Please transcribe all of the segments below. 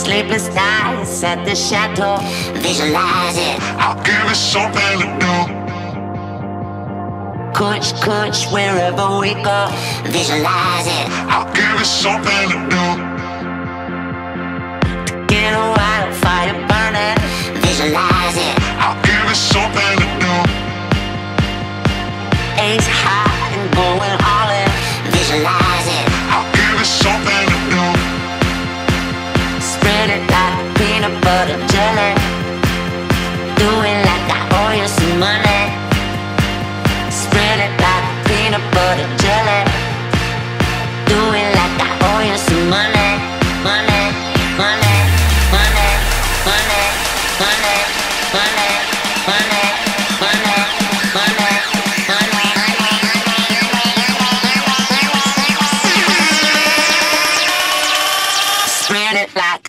Sleepless nights at the chateau. Visualize it. I'll give it something to do. Kuch, wherever we go. Visualize it. I'll give it something to do. To get a wildfire burning. Visualize it. I'll give it something to do. Ace high and going all in. Visualize it. I'll give it something to do. Spread it like peanut butter jelly. Do it like I owe you some money. Spread it like peanut butter jelly. Do it like I owe you some money. Money, money, money, money, money, money, money, money, money, money. Spread it like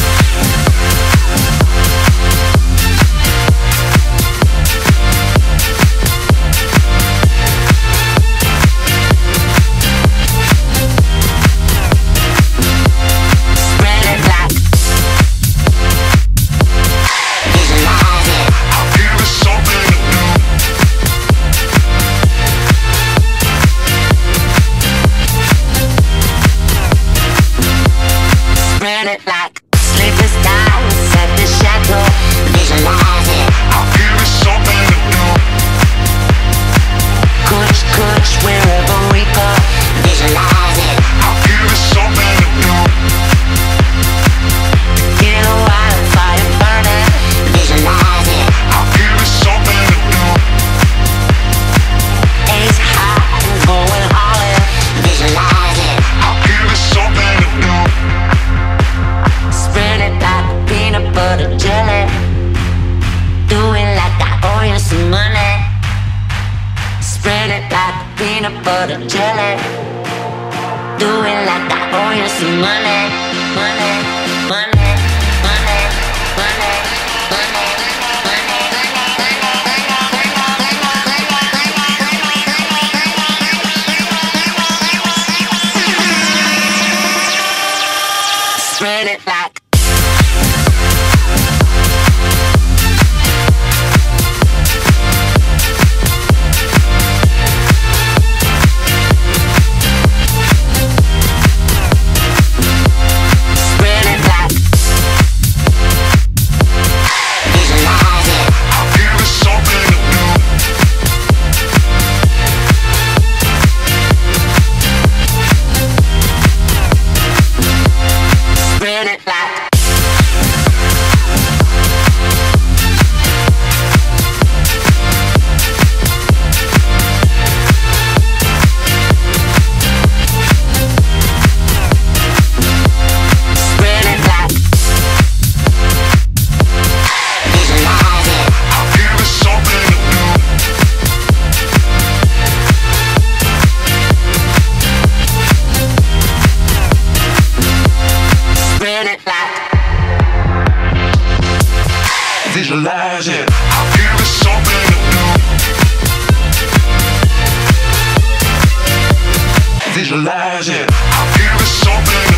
sleepless nights at the chateau. Visualize it. I'll give it something to do. Kuch, wherever we go. Visualize it. I'll give it something to do. Get a wildfire burning. Visualize it. I'll give it something to do. Ace high and going all in. Visualize it. I'll give it something to do. Spread it like peanut butter jelly. Do it like I owe you some money. Spread it like peanut butter jelly. Do it like I owe you some money. Money, money, money, money, money, money. Spread it like visualize it. I'll give it something to do. Visualize it. I'll give it something to do.